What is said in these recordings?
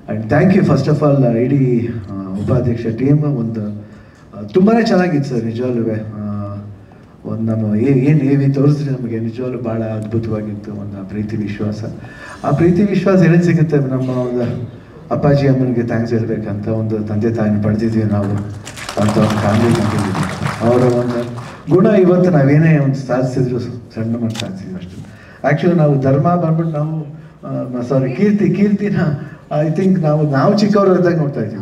And thank you first of all ಇಡೀ ಉಪಾಧ್ಯಕ್ಷ team ಒಂದು ತುಂಬಾ ಚೆನ್ನಾಗಿತ್ತು ಸರ್. ನಿಜವಾಗ್ಲೂ ಒಂದು ನಮ್ಮ ಏನು ಏವಿ ತೋರಿಸಿದ್ರೆ ನಮಗೆ ನಿಜವಾಗ್ಲೂ ಭಾಳ ಅದ್ಭುತವಾಗಿತ್ತು. ಒಂದು ಪ್ರೀತಿ ವಿಶ್ವಾಸ, ಆ ಪ್ರೀತಿ ವಿಶ್ವಾಸ ಎಲ್ಲಿ ಸಿಗುತ್ತೆ? ನಮ್ಮ ಒಂದು ಅಪ್ಪಾಜಿ ಅಮ್ಮನಿಗೆ ಥ್ಯಾಂಕ್ಸ್ ಹೇಳ್ಬೇಕಂತ ಒಂದು ತಂದೆ ತಾಯಿನ ಪಡೆದಿದ್ದೀವಿ ನಾವು ಅಂತ ಒಂದು ಫ್ಯಾಮಿಲಿ ಮಾಡಿದ್ದೀವಿ. ಅವರ ಒಂದು ಗುಣ ಇವತ್ತು ನಾವೇನೇ ಒಂದು ಸಾಧಿಸಿದ್ರು ಸಣ್ಣ ಮಟ್ಟ ಸಾಧಿಸಿದ್ವಿ ಅಷ್ಟು. ಆ್ಯಕ್ಚುಲಿ ನಾವು ಧರ್ಮ ಬಂದ್ಬಿಟ್ಟು ನಾವು ಕೀರ್ತಿನ ಐ ಥಿಂಕ್ ನಾವು ಚಿಕ್ಕವರು ಇದ್ದಾಗ ನೋಡ್ತಾ ಇದ್ದೀವಿ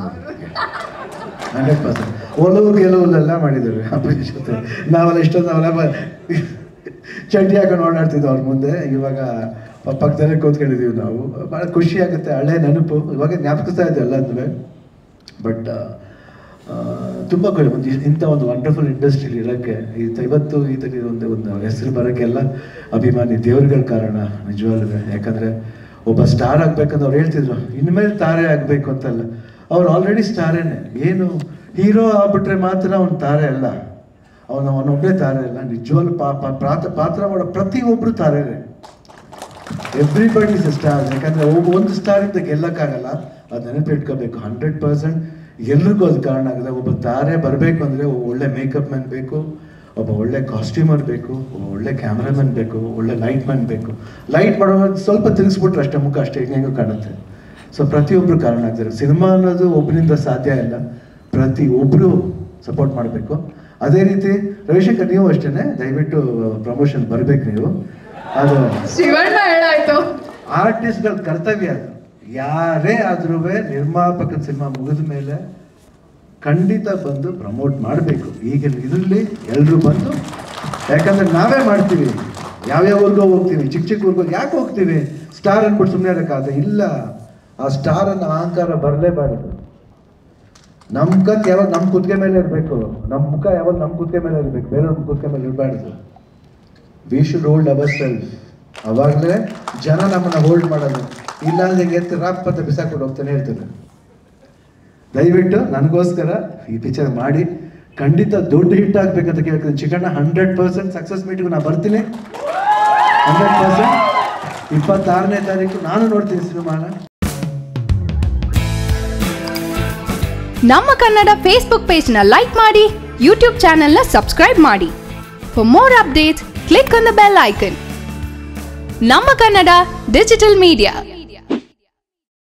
100%. ಒಲವು ಗೆಲುವುಲೆಲ್ಲ ಮಾಡಿದ್ದೇವೆ ಅಪ್ಪಾಜಿ ಜೊತೆ. ನಾವೆಲ್ಲ ನಾವೆಲ್ಲ ಚಡ್ಡಿ ಹಾಕೊಂಡು ಓಡಾಡ್ತಿದ್ವಿ ಅವ್ರ ಮುಂದೆ. ಇವಾಗ ಪಕ್ಕದಲ್ಲೇ ಕೂತ್ಕೊಂಡಿದ್ದೀವಿ ನಾವು. ಭಾಳ ಖುಷಿ ಆಗುತ್ತೆ, ಹಳೆ ನೆನಪು ಇವಾಗ ಜ್ಞಾಪಕಿಸ್ತಾ ಇದ್ದೀವಿ ಎಲ್ಲದೂ. ಬಟ್ ತುಂಬ ಒಂದು ಇಂಥ ಒಂದು ವಂಡರ್ಫುಲ್ ಇಂಡಸ್ಟ್ರಿಲಿ ಇರೋಕ್ಕೆ ಇವತ್ತು ಈ ಥರ ಒಂದು ಹೆಸರು ಬರೋಕ್ಕೆಲ್ಲ ಅಭಿಮಾನಿ ದೇವ್ರಗಳ ಕಾರಣ ನಿಜವಾಗ್ಲೂ. ಯಾಕಂದರೆ ಒಬ್ಬ ಸ್ಟಾರ್ ಆಗ್ಬೇಕಂತ ಅವ್ರು ಹೇಳ್ತಿದ್ರು, ಇನ್ಮೇಲೆ ತಾರೆ ಆಗಬೇಕು ಅಂತಲ್ಲ. ಅವ್ರು ಆಲ್ರೆಡಿ ಸ್ಟಾರೇನೆ. ಏನು ಹೀರೋ ಆಗ್ಬಿಟ್ರೆ ಮಾತ್ರ ಅವ್ನು ತಾರೆ ಅಲ್ಲ, ಅವನೊಬ್ಬನೇ ತಾರೆ ಅಲ್ಲ. ನಿಜವಾಗ್ಲೂ ಪಾತ್ರ ಮಾಡೋ ಪ್ರತಿಯೊಬ್ಬರು ತಾರೇನೆ. Everybody is a star. ಯಾಕಂದರೆ ಒಂದು ಸ್ಟಾರಿಂದ ಗೆಲ್ಲಕ್ಕಾಗಲ್ಲ, ಅದು ನೆನಪಿಟ್ಕೋಬೇಕು. 100% ಎಲ್ರಿಗೂ ಅದು ಕಾರಣ ಆಗಿದೆ. ಒಬ್ಬ ತಾರೆ ಬರಬೇಕು ಅಂದರೆ ಒಳ್ಳೆ ಮೇಕಪ್ ಮ್ಯಾನ್ ಬೇಕು, ಒಬ್ಬ ಒಳ್ಳೆ ಕಾಸ್ಟ್ಯೂಮರ್ ಬೇಕು, ಒಬ್ಬ ಒಳ್ಳೆ ಕ್ಯಾಮ್ರಾಮನ್ ಬೇಕು, ಒಳ್ಳೆ ಲೈಟ್ ಮ್ಯಾನ್ ಬೇಕು. ಲೈಟ್ ಮಾಡೋದು ಸ್ವಲ್ಪ ತಿರುಗಿಸ್ಬಿಟ್ರೆ ಅಷ್ಟೇ ಮುಖ ಅಷ್ಟೇ ಹೆಂಗೆ ಕಾಣುತ್ತೆ. ಸೊ ಪ್ರತಿಯೊಬ್ಬರು ಕಾರಣ ಆಗ್ತಾರೆ. ಸಿನಿಮಾ ಅನ್ನೋದು ಒಬ್ಬರಿಂದ ಸಾಧ್ಯ ಇಲ್ಲ, ಪ್ರತಿಯೊಬ್ಬರು ಸಪೋರ್ಟ್ ಮಾಡಬೇಕು. ಅದೇ ರೀತಿ ರವಿಶಂಕರ್ ನೀವು ಅಷ್ಟೇ, ದಯವಿಟ್ಟು ಪ್ರಮೋಷನ್ ಬರಬೇಕು ನೀವು. ಅದು ಆರ್ಟಿಸ್ಟ್ಗಳ ಕರ್ತವ್ಯ. ಅದು ಯಾರೇ ಆದ್ರೂ ನಿರ್ಮಾಪಕನ ಸಿನಿಮಾ ಮುಗಿದ ಮೇಲೆ ಖಂಡಿತ ಬಂದು ಪ್ರಮೋಟ್ ಮಾಡಬೇಕು. ಈಗ ಇದರಲ್ಲಿ ಎಲ್ಲರೂ ಬಂದು, ಯಾಕಂದ್ರೆ ನಾವೇ ಮಾಡ್ತೀವಿ, ಯಾವ್ಯಾವ ಊರಿಗೋ ಹೋಗ್ತೀವಿ, ಚಿಕ್ಕ ಊರಿಗೋ ಯಾಕೆ ಹೋಗ್ತೀವಿ? ಸ್ಟಾರ್ ಅಂದ್ಬಿಟ್ಟು ಸುಮ್ಮನೆ ಇರೋಕ್ಕಾಗತ್ತೆ? ಇಲ್ಲ, ಆ ಸ್ಟಾರ್ ಅನ್ನೋ ಅಹಂಕಾರ ಬರಲೇಬಾರದು. ನಮ್ಮ ಕತ್ ಯಾವಾಗ ನಮ್ಮ ಕುತ್ತಿಗೆ ಮೇಲೆ ಇರಬೇಕು, ನಮ್ಮ ಮುಖ ಯಾವಾಗ ನಮ್ಮ ಕುತ್ತಿಗೆ ಮೇಲೆ ಇರಬೇಕು, ಬೇರೆಯವ್ರ ಕುತ್ತಿಗೆ ಮೇಲೆ ಇರಬಾರ್ದು. We should hold our self. ಅವಾಗಲೇ ಜನ ನಮ್ಮನ್ನು ಹೋಲ್ಡ್ ಮಾಡೋದು. ಇಲ್ಲ ಅಂದ್ರೆ ಎತ್ತು ರಾಪತ್ತ ಬಿಸಾಕೊಂಡು ಹೋಗ್ತಾನೆ ಇರ್ತಾರೆ. ದಯವಿಟ್ಟು ನನಗೋಸ್ಕರ ಈ ಪಿಕ್ಚರ್ ಮಾಡಿ ಖಂಡಿತ ದೊಡ್ಡ ಹಿಟ್ ಆಗ್ಬೇಕಂತ ಕೇಳ್ತೀನಿ. ಚಿಕ್ಕಣ್ಣ 100% ಸಕ್ಸಸ್ ಮೀಟಿಗೆ ನಾನು ಬರ್ತೀನಿ. 100%. 26ನೇ ತಾರೀಕು ನಾನು ನೋಡ್ತೀನಿ ಸಿನಿಮಾನ. ನಮ್ಮ ಕನ್ನಡ ಫೇಸ್ಬುಕ್ ಪೇಜ್ ನ ಲೈಕ್ ಮಾಡಿ, ಯೂಟ್ಯೂಬ್ ಚಾನೆಲ್ ನ ಸಬ್ಸ್ಕ್ರೈಬ್ ಮಾಡಿ. For more updates click on the bell icon. ನಮ್ಮ ಕನ್ನಡ ಡಿಜಿಟಲ್ ಮೀಡಿಯಾ.